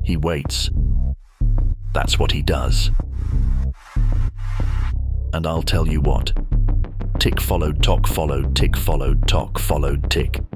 He waits. That's what he does. And I'll tell you what. Tick followed tock followed tick followed tock followed tick.